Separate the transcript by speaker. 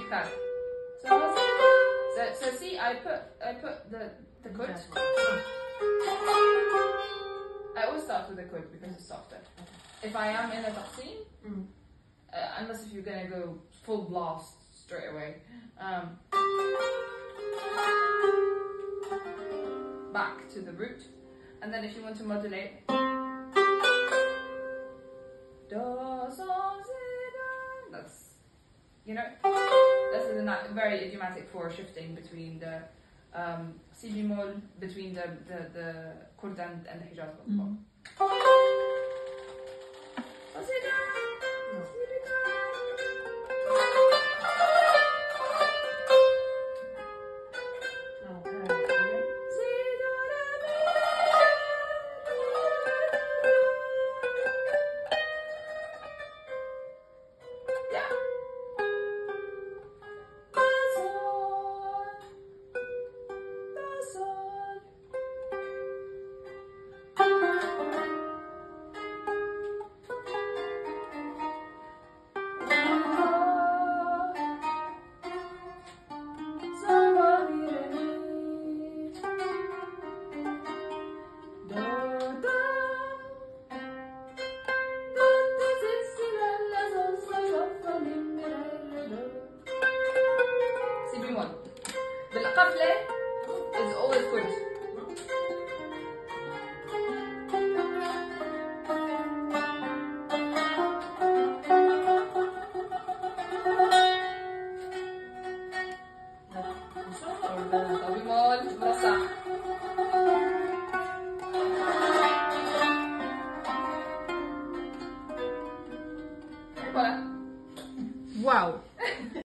Speaker 1: that. So see, I put the kut. I always start with the kut because it's softer. If I am in a taqsim, unless if you're gonna go full blast straight away, back to the root, and then if you want to modulate, that's, you know, this is a very idiomatic for shifting between the si bemol, between the Kurd and the Hijaz. بالقفلة is always good. بمول مرصع. Voilà.
Speaker 2: Wow.